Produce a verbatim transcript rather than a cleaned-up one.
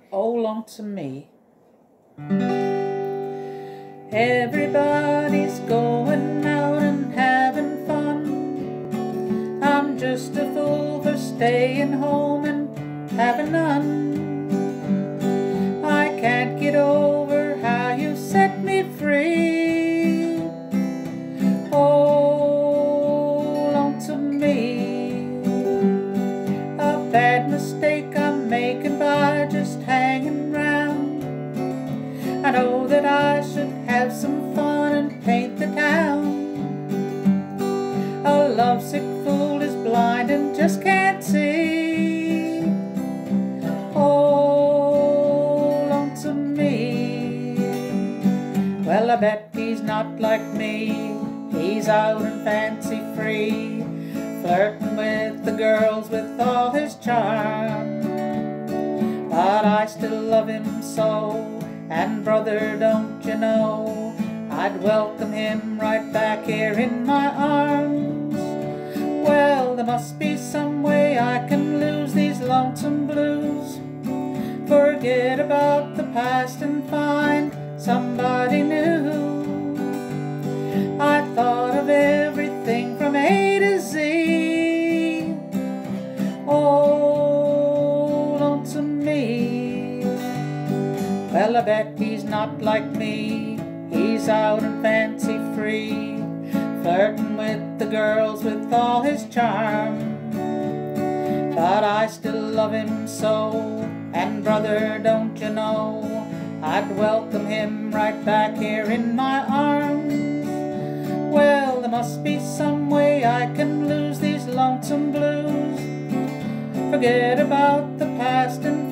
Oh, Lonesome Me. Everybody's going out and having fun. I'm just a fool for staying home and having none. I can't get over how you set me free. Oh, Lonesome Me. A bad mistake I'm making by just hanging round. I know that I should have some fun and paint the town. A lovesick fool is blind and just can't see. Oh, Lonesome Me. Well, I bet he's not like me. He's out and fancy free, flirting with the girls with all his charm. But I still love him so, and brother, don't you know, I'd welcome him right back here in my arms. Well, there must be some way I can lose these lonesome blues, forget about the past and find somebody new. I thought of everything from A to Z. Oh, Lonesome Me. Well, I bet he's not like me. He's out and fancy free, flirting with the girls with all his charm. But I still love him so, and brother, don't you know, I'd welcome him right back here in my arms. Well, there must be some way I can lose these lonesome blues, forget about the past and